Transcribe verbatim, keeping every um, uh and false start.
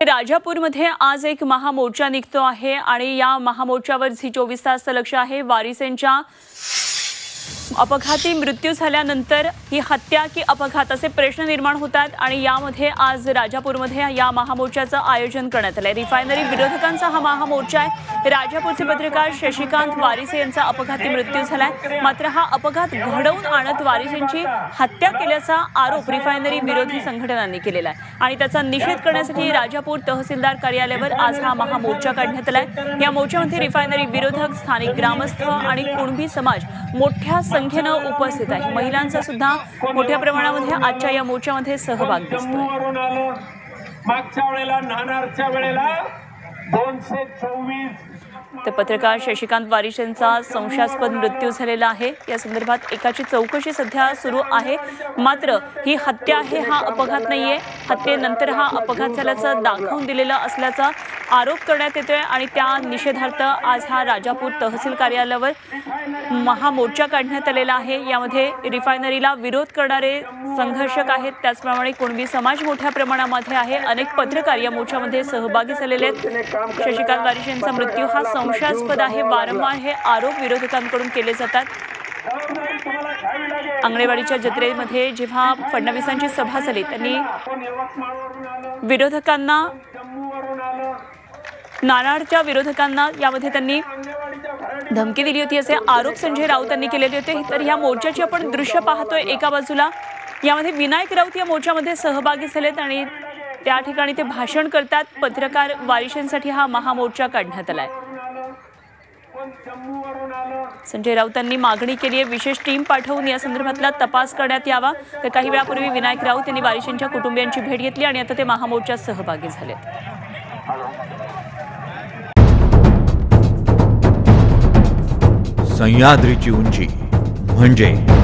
राजापूरमध्ये आज एक महामोर्चा निघतो आहे आणि या महामोर्चावर झी चोवीस तासचं लक्ष आहे। वारिसेंच्या अपघाती मृत्यू झाल्यानंतर ही हत्या की अपघात असे प्रश्न निर्माण होतात आणि यामध्ये आज राजापूरमध्ये या महामोर्चाचं आयोजन करण्यात आले। रिफायनरी विरोधकांचा हा महामोर्चा आहे। राजापूरचे पत्रकार शशिकांत वारिसे यांचा अपघाती मृत्यू झालाय, मात्र हा अपघात घडवून आणत वारिसेंची हत्या केल्याचा आरोप रिफायनरी विरोधी संघटनांनी केलेला आहे आणि त्याचा निषेध करण्यासाठी राजापूर तहसीलदार कार्यालयावर आज हा महामोर्चा काढण्यात आलाय। या मोर्चामध्ये रिफायनरी विरोधक, स्थानिक ग्रामस्थ आणि कुणबी समाज मोठ्या संख्येने उपस्थित आहे। महिलांचा सुद्धा मोठ्या प्रमाणामध्ये आजच्या या मोर्चामध्ये सहभाग दिसतोय। मागच्या वेळेला नानारच्या वेळेला दोनशे चोवीस ते पत्रकार शशिकांत वारिसेंचा संशयास्पद मृत्यू झालेला आहे। या संदर्भात एकाची चौकशी सध्या सुरू आहे, मात्र ही हत्या आहे, हा अपघात नाहीये। हत्येनंतर हा अपघात झाल्याचं दाखवून दिलेला असल्याचा आरोप करण्यात येतोय आणि त्या निषेधार्थ आज हा राजापूर तहसील कार्यालयावर महामोर्चा काढण्यात आलेला आहे। यामध्ये रिफायनरीला विरोध करणारे संघर्षक आहेत, त्याचप्रमाणे कुणबी समाज मोठ्या प्रमाणामध्ये आहे। अनेक पत्रकार या मोर्चामध्ये सहभागी झालेले आहेत। शशिकांत वारिसेंचा मृत्यू हा संशयास्पद आहे, वारंवार हे आरोप विरोधकांकडून केले जातात। अंगणेवाडीच्या जत्रेमध्ये जेव्हा फडणवीसांची सभा झाली त्यांनी विरोधकांना, नानारच्या विरोधकांना यामध्ये त्यांनी धमकी दिली होती असे आरोप संजय राऊत यांनी केलेले होते। तर या मोर्चाची आपण दृश्य पाहतोय। एका बाजूला यामध्ये विनायक राऊत या मोर्चामध्ये सहभागी झालेत आणि त्या ठिकाणी ते भाषण करतात। पत्रकार वारिसेंसाठी हा महामोर्चा काढण्यात आलाय। संजय राऊतांनी मागणी केली आहे विशेष टीम पाठवून या संदर्भातला तपास करण्यात यावा। तर काही वेळापूर्वी विनायक राऊत यांनी वारिसेंच्या कुटुंबियांची भेट घेतली आणि आता ते महामोर्चात सहभागी झालेत। सह्याद्रीची उंची म्हणजे